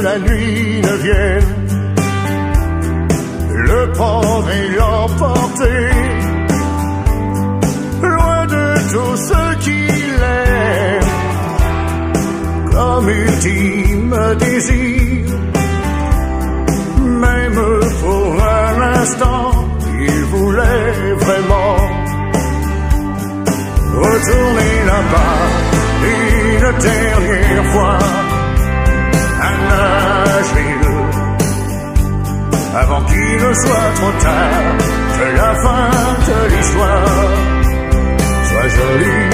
la nuit ne vienne le prendre et l'emporter, loin de tout ce qu'il aime, comme ultime désir. Même pour un instant, il voulait vraiment retourner là-bas une dernière fois à Nashville, avant qu'il ne soit trop tard, que la fin de l'histoire soit jolie.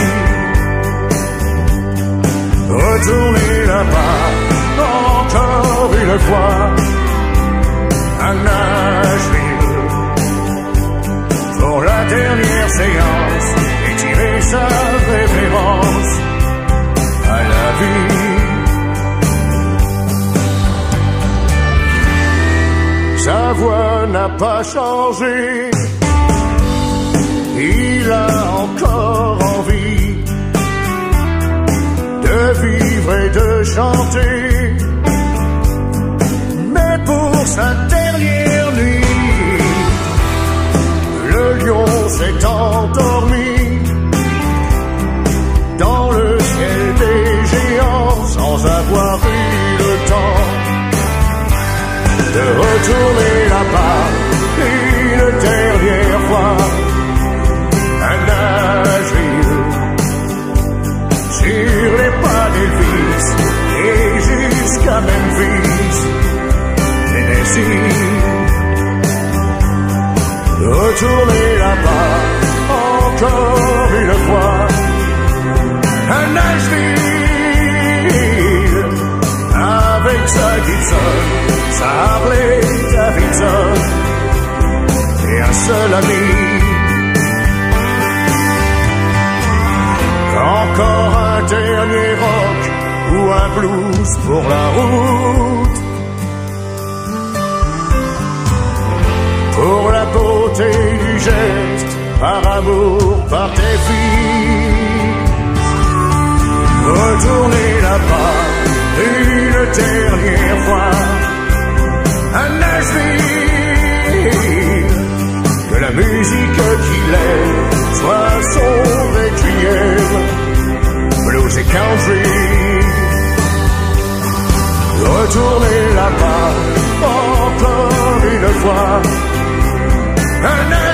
Retourner là-bas encore une fois à Nashville pour la dernière séance et tirer sa référence à la vie. Sa voix n'a pas changé, il a encore envie de vivre et de chanter, mais pour sa dernière nuit, le lion s'est endormi dans le ciel des géants sans avoir eu le temps de retourner là-bas une dernière fois à Nashville, sur les pas d'Elvis et jusqu'à Memphis, Tennessee. Retourner là-bas encore une fois à Nashville, avec sa Gibson, sa Harley Davidson et un seul ami. Encore un dernier rock ou un blues pour la route, pour la beauté du geste, par amour, par tes filles. Retourner là-bas une dernière fois à Nashville, que la musique qu'il aime soit son requiem, blues et country. Retourner là-bas encore une fois à Nashville.